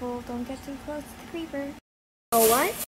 careful. Don't get too close to the creeper. Oh, what?